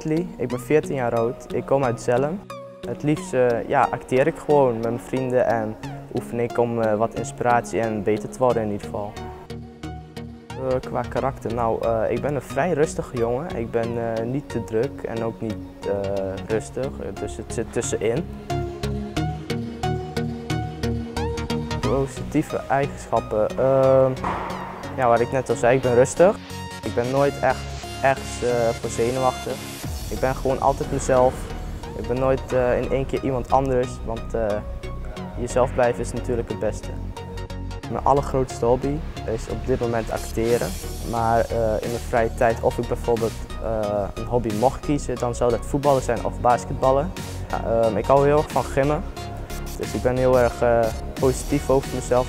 Whitley, ik ben 14 jaar oud, ik kom uit Zelhem. Het liefst acteer ik gewoon met mijn vrienden en oefen ik om wat inspiratie en beter te worden in ieder geval. Qua karakter, ik ben een vrij rustige jongen. Ik ben niet te druk en ook niet rustig, dus het zit tussenin. Positieve eigenschappen, wat ik net al zei, ik ben rustig. Ik ben nooit echt voor zenuwachtig. Ik ben gewoon altijd mezelf. Ik ben nooit in één keer iemand anders, want jezelf blijven is natuurlijk het beste. Mijn allergrootste hobby is op dit moment acteren. Maar in mijn vrije tijd, of ik bijvoorbeeld een hobby mocht kiezen, dan zou dat voetballen zijn of basketballen. Ik hou heel erg van gymmen, dus ik ben heel erg positief over mezelf.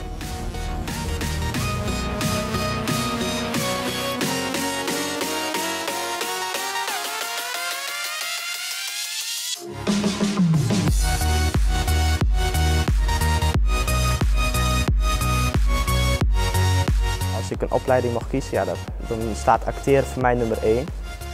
Als ik een opleiding mag kiezen, dan staat acteren voor mij nummer 1.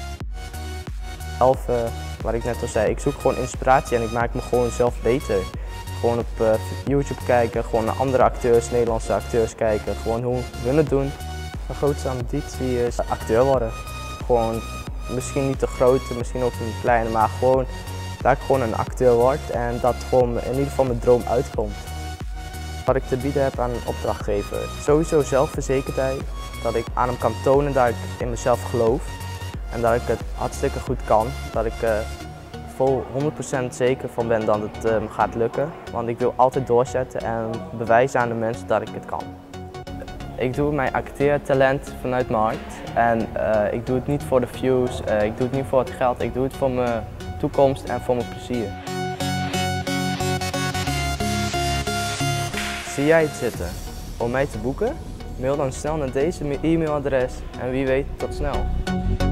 Wat ik net al zei, ik zoek gewoon inspiratie en ik maak me gewoon zelf beter. Gewoon op YouTube kijken, gewoon naar andere acteurs, Nederlandse acteurs kijken, gewoon hoe hun het doen. Mijn grootste ambitie is acteur worden. Gewoon, misschien niet de grote, misschien ook een kleine, maar gewoon dat ik gewoon een acteur word en dat gewoon in ieder geval mijn droom uitkomt. Wat ik te bieden heb aan een opdrachtgever. Sowieso zelfverzekerdheid, dat ik aan hem kan tonen dat ik in mezelf geloof en dat ik het hartstikke goed kan. Dat ik vol 100% zeker van ben dat het me gaat lukken. Want ik wil altijd doorzetten en bewijzen aan de mensen dat ik het kan. Ik doe mijn acteertalent vanuit mijn hart en ik doe het niet voor de views, ik doe het niet voor het geld, ik doe het voor mijn toekomst en voor mijn plezier. Zie jij het zitten om mij te boeken? Mail dan snel naar deze e-mailadres en wie weet tot snel.